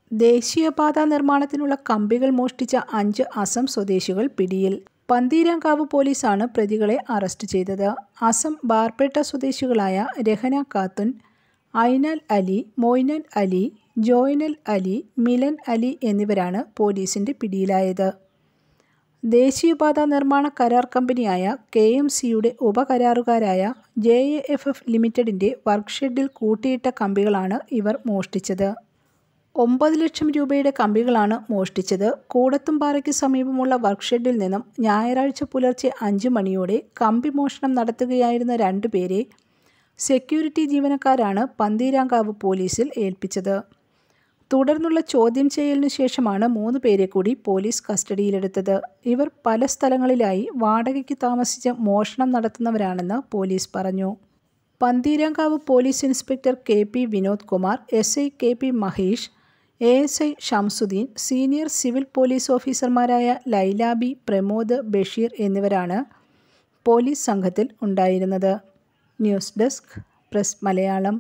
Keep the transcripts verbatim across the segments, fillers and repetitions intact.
ദേശീയപാതാ നിർമ്മാണത്തിനുള്ള കമ്പികൾ മോഷ്ടിച്ച അഞ്ച് അസം സ്വദേശികൾ പിടിയിൽ. പന്തീരാങ്കാവ് പോലീസാണ് പ്രതികളെ അറസ്റ്റ് ചെയ്തത്. അസം ബാർപേട്ട സ്വദേശികളായ രഹന ഖാത്തുൻ, ഐനാൽ അലി, മൊയ്നൻ അലി, ജോയ്നൽ അലി, മിലൻ അലി എന്നിവരാണ് പോലീസിന്റെ പിടിയിലായത്. ദേശീയപാതാ നിർമ്മാണ കരാർ കമ്പനിയായ കെ എം സിയുടെ ഉപകരാറുകാരായ ജെ എ എഫ് എഫ് ലിമിറ്റഡിന്റെ വർക്ക്ഷെഡിൽ കൂട്ടിയിട്ട കമ്പികളാണ് ഇവർ മോഷ്ടിച്ചത്. ഒമ്പത് ലക്ഷം രൂപയുടെ കമ്പികളാണ് മോഷ്ടിച്ചത്. കൂടത്തുംപാറയ്ക്ക് സമീപമുള്ള വർക്ക്ഷെഡിൽ നിന്നും ഞായറാഴ്ച പുലർച്ചെ അഞ്ച് മണിയോടെ കമ്പി മോഷണം നടത്തുകയായിരുന്ന രണ്ടുപേരെ സെക്യൂരിറ്റി ജീവനക്കാരാണ് പന്തീരാങ്കാവ് പോലീസിൽ ഏൽപ്പിച്ചത്. തുടർന്നുള്ള ചോദ്യം ചെയ്യലിനു ശേഷമാണ് മൂന്ന് പേരെ കൂടി പോലീസ് കസ്റ്റഡിയിലെടുത്തത്. ഇവർ പല സ്ഥലങ്ങളിലായി വാടകയ്ക്ക് താമസിച്ച് മോഷണം നടത്തുന്നവരാണെന്ന് പോലീസ് പറഞ്ഞു. Pantheerankavu police inspector K P Vinod Kumar, S I K P Mahesh, A S I Shamsuddin, senior civil police ഓഫീസർമാരായ ലൈലാബി, പ്രമോദ്, ബഷീർ എന്നിവരാണ് പോലീസ് സംഘത്തിൽ ഉണ്ടായിരുന്നത്. News desk press Malayalam.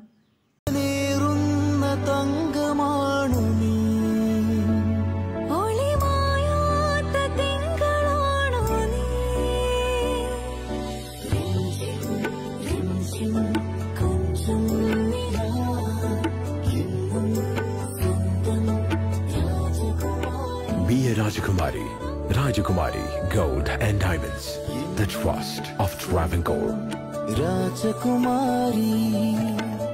Be a Rajakumari. Rajakumari Gold and Diamonds. The trust of Travancore. Rajakumari.